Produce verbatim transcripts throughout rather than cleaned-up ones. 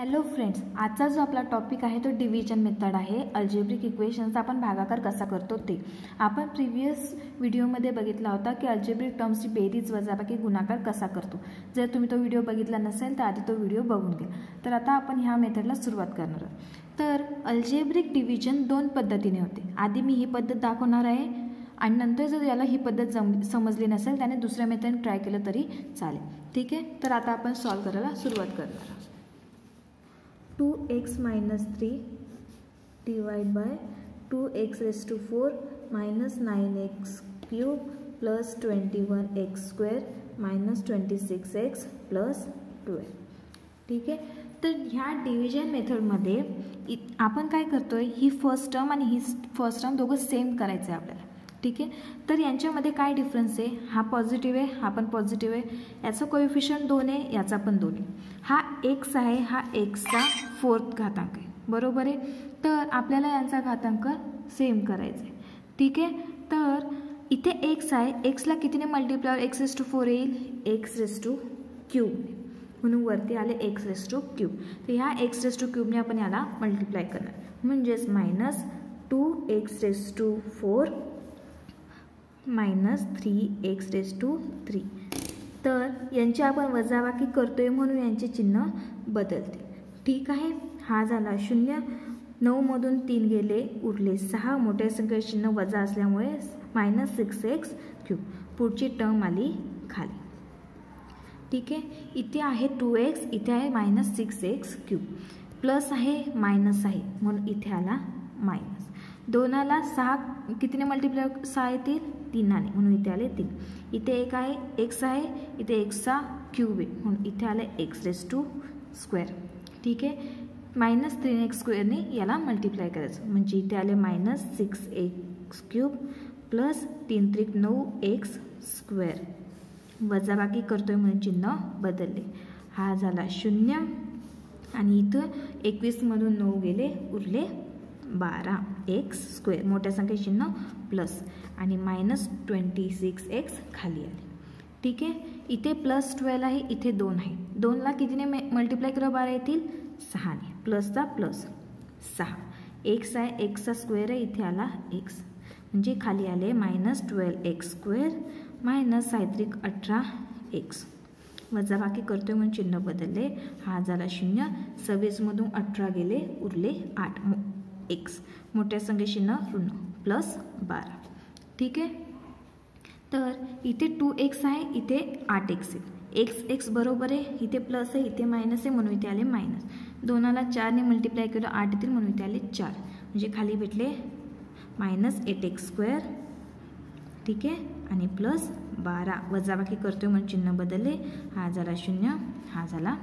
Hello friends, आजचा जो आपला टॉपिक आहे तो डिव्हिजन मेथड आहे. अल्जेब्रिक इक्वेशन्सचा आपण भागाकार कसा करतो ते आपण प्रिव्हियस व्हिडिओमध्ये बघितला होता की अल्जेब्रिक टर्म्सची बेरीज वजाबाकी गुणाकार कसा करतो. जर तुम्ही तो व्हिडिओ बघितला नसेल तर आधी तो व्हिडिओ बघून घ्या. तर आता आपण ह्या मेथडला सुरुवात करणार आहोत. तर अल्जेब्रिक डिव्हिजन दोन पद्धतीने होते. आधी मी ही पद्धत दाखवणार आहे आणि नंतर जर याला ही पद्धत जम समजली नसेल त्याने दुसऱ्या मेथड ट्राय केलं तरी चालेल. ठीक आहे, तर आता आपण सॉल्व करायला सुरुवात करणार आहोत. Two x minus three divide by two x raise to four minus nine x cube plus twenty one x square minus twenty six x plus twelve. ठीक आहे, तर ह्या डिव्हिजन मेथडमध्ये आपण काय करतोय, ही फर्स्ट टर्म आणि ही फर्स्ट टर्म दोघं सेम करायचं आहे आपल्याला. ठीक आहे, तर यांच्यामध्ये काय डिफरन्स आहे, हा पॉझिटिव्ह आहे, हा पण पॉझिटिव्ह आहे, याचा कोएफिशियंट दोन आहे, याचा पण दोन आहे. हा एक्स आहे, हा एक्सचा फोर्थ घातांक आहे, बरोबर आहे. तर आपल्याला यांचा घातांक सेम करायचा आहे. ठीक आहे, तर इथे एक्स आहे, एक्सला कितीने multiply x raise to four येईल, एक्स रेस टू क्यूब, म्हणून वरती आले एक्स रेस टू क्यूब. तर ह्या एक्स रेस टू क्यूबने आपण याला मल्टिप्लाय करणार, म्हणजेच minus two x raise to four minus three x raise to three. तर यांची आपण वजाबाकी करतोय म्हणून यांचे चिन्ह बदलते. ठीक आहे, हा झाला शून्य, नऊमधून तीन गेले, उरले सहा, मोठ्या संख्येचे चिन्ह वजा असल्यामुळे मायनस सिक्स एक्स क्यूब. पुढची टर्म आली खाली. ठीक आहे, इथे आहे टू एक्स, इथे आहे minus six x cube, plus आहे मायनस आहे म्हणून इथे आला मायनस. दोनाला सहा कितीने मल्टिप्लाय सहा येतील, तीनाने, म्हणून इथे आले तीन. इथे एक आहे एक्स आहे, इथे एक्सचा क्यूब आहे म्हणून इथे आले एक्स रेस टू स्क्वेअर. ठीक आहे, मायनस तीन एक्स स्क्वेअरने याला मल्टिप्लाय करायचं, म्हणजे इथे आले minus six x cube plus तीन त्रिक नऊ एक्स स्क्वेअर. वजाबाकी करतोय म्हणून चिन्ह बदलले. हा झाला शून्य आणि इथं एकवीसमधून नऊ गेले, उरले बारा एक्स स्क्वेअर, मोठ्या संख्ये चिन्ह प्लस आणि मायनस ट्वेंटी सिक्स एक्स खाली आले. ठीक आहे, इथे प्लस ट्वेल्व आहे, इथे दोन आहे, दोनला कितीने मल्टिप्लाय करा बारा येतील, सहाने, प्लसचा प्लस सहा. एक्स आहे, एक्सचा स्क्वेअर आहे, इथे आला एक्स, म्हणजे खाली आले minus twelve x square minus सायत्रिक अठरा एक्स. वजाबाकी करतोय म्हणून चिन्ह बदलले. हा झाला शून्य, सव्वीसमधून अठरा गेले, उरले आठ एक्स, मोठ्या संख्ये चिन्ह ऋण प्लस बारा. ठीक आहे, तर इथे टू एक्स आहे, इथे आठ एक्स आहे, एक्स एक्स बरोबर आहे, इथे प्लस आहे, इथे मायनस आहे म्हणून इथे आले मायनस. दोनाला चारने मल्टिप्लाय केलं आठ येतील म्हणून इथे आले चार, म्हणजे खाली भेटले मायनस एट एक्स स्क्वेअर. ठीक आहे, आणि प्लस बारा. वजाबाकी करतोय म्हणून चिन्ह बदलले. हा झाला शून्य, हा झाला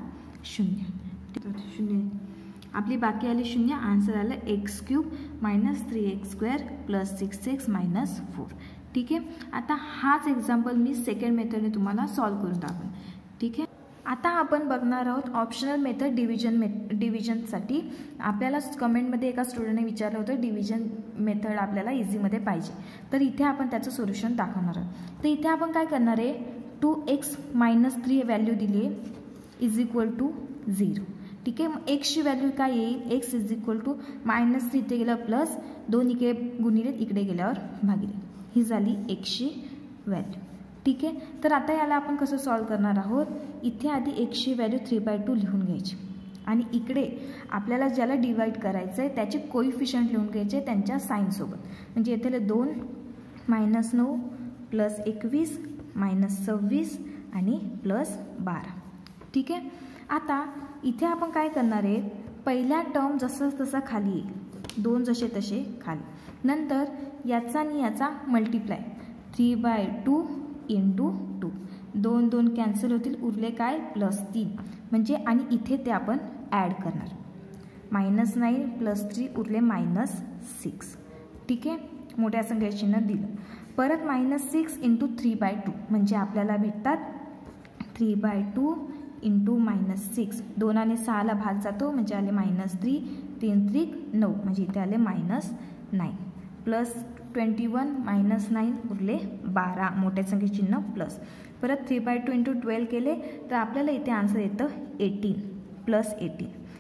शून्य. शून्य आपली बाकी आली शून्य. आन्सर आलं x cube minus three x square plus six x minus four. ठीक आहे, आता हाच एक्झाम्पल मी सेकंड मेथडने तुम्हाला सॉल्व करून दाखवेन. ठीक आहे, आता आपण बघणार आहोत ऑप्शनल मेथड डिव्हिजन मे डिव्हिजनसाठी. आपल्याला कमेंटमध्ये एका स्टुडंटने विचारलं होतं डिव्हिजन मेथड आपल्याला इझीमध्ये पाहिजे, तर इथे आपण त्याचं सोल्युशन दाखवणार आहोत. तर इथे आपण काय करणार आहे, two x minus three value दिली इज इक्वल टू झिरो. ठीक आहे, मग एक्सची व्हॅल्यू काय येईल, x is equal to minus three इथे गेलं प्लस दोन इकडे गुणिले इकडे गेल्यावर भागिले, ही झाली एक्सची व्हॅल्यू. ठीक आहे, तर आता याला आपण कसं सॉल्व करणार आहोत, इथे आधी एक्सची व्हॅल्यू थ्री बाय टू लिहून घ्यायची आणि इकडे आपल्याला ज्याला डिवाइड करायचं आहे त्याचे कोइफिशियंट लिहून घ्यायचे त्यांच्या साईनसोबत. म्हणजे इथे दोन मायनस नऊ प्लस एकवीस मायनस सव्वीस आणि प्लस बारा. ठीक आहे, आता इथे आपण काय करणार आहे, पहिल्या टर्म जसं तसा खाली येईल, दोन जसे तसे खाली, नंतर याचा आणि याचा multiply three by two into two, दोन दोन कॅन्सल होतील, उरले काय प्लस तीन, म्हणजे आणि इथे ते आपण ॲड करणार, मायनस नाईन प्लस थ्री उरले मायनस सिक्स. ठीक आहे, मोठ्या संख्येचे चिन्ह दिलं. परत minus six into three by two, म्हणजे आपल्याला भेटतात three by two into minus six, दोनाने सहाला भाग जातो म्हणजे आले मायनस थ्री, तीन त्रिक नऊ, म्हणजे इथे आले minus nine, plus twenty one minus nine उरले बारा, मोठ्या संख्ये चिन्ह प्लस. परत three by two into twelve केले तर आपल्याला इथे आन्सर येतं eighteen plus eighteen,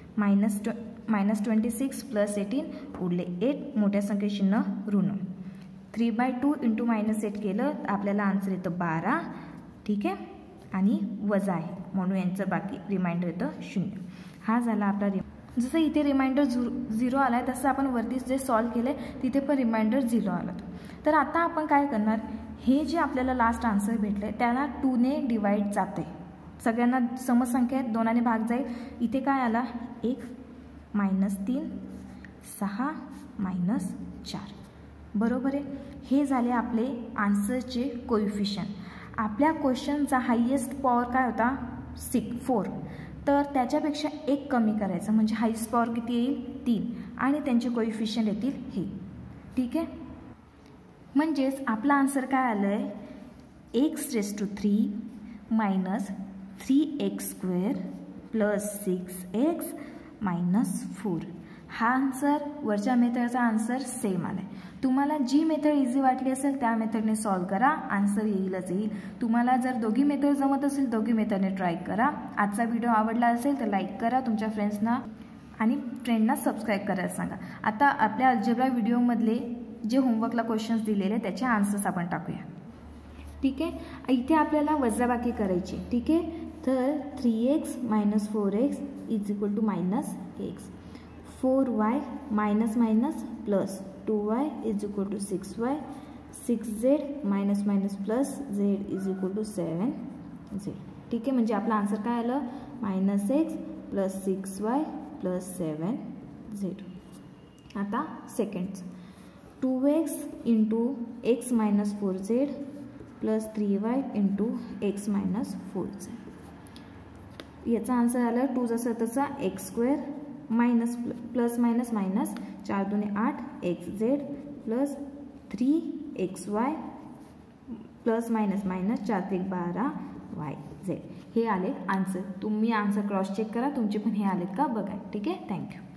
minus twe minus twenty six plus eighteen उरले एट, मोठ्या संख्ये चिन्ह ऋण. Three by two into minus eight केलं तर आपल्याला आन्सर येतं बारा. ठीक आहे, आणि वजा आहे म्हणून यांचं बाकी रिमाइंडर येतं शून्य. हा झाला आपला रि जसं इथे रिमाइंडर झु झिरो आला आहे तसं आपण वरती जे सॉल्व केलं आहे तिथे पण रिमाइंडर झिरो आला. तर आता आपण काय करणार, हे जे आपल्याला लास्ट आन्सर भेटलं आहे त्याला टूने डिवाईड जाते. सगळ्यांना समसंख्या आहेत, दोनाने भाग जाईल. इथे काय आला, एक मायनस तीन सहा मायनस चार, बरोबर आहे. हे झाले आपले आन्सरचे कोइफिशियंट. आपल्या क्वेश्चनचा हायेस्ट पॉवर काय होता, सिक्स फोर, तर त्याच्यापेक्षा एक कमी करायचं म्हणजे हायेस्ट पॉवर किती येईल, तीन, आणि त्यांचे कोइफिशियंट येतील हे. ठीक आहे, म्हणजेच आपला आन्सर काय आलं आहे, x raise to three minus three x square plus six x minus four. हा आन्सर वरच्या मेथडचा आन्सर सेम आला आहे. तुम्हाला जी मेथड इझी वाटली असेल त्या मेथडने सॉल्व करा, आन्सर येईलच येईल. तुम्हाला जर दोघी मेथड जमत असेल दोघी मेथडने ट्राय करा. आजचा व्हिडिओ आवडला असेल तर लाईक करा, तुमच्या फ्रेंड्सना आणि फ्रेंडना सबस्क्राईब करायला सांगा. आता आपल्या अल्जेब्रा व्हिडिओमधले जे होमवर्कला क्वेश्चन्स दिलेले त्याचे आन्सर्स आपण टाकूया. ठीक आहे, इथे आपल्याला वजाबाकी करायची. ठीक आहे, तर three x minus four x is equal to minus x, four y minus minus plus two y is equal to six y, six z minus minus plus z is equal to seven z. ठीक आहे, म्हणजे आपला answer काय आलं, minus x plus six y plus seven z. आता seconds, two x into x minus four z plus three y into x minus four z. याचा answer आला two जसा तसा x square minus plus minus minus चार दोन्ही आठ x z plus three x y plus minus minus चार एक बारा वाय झेड. हे आले आन्सर. तुम्ही आन्सर क्रॉस चेक करा, तुमचे पण हे आलेत का बघा. ठीक आहे, थँक्यू.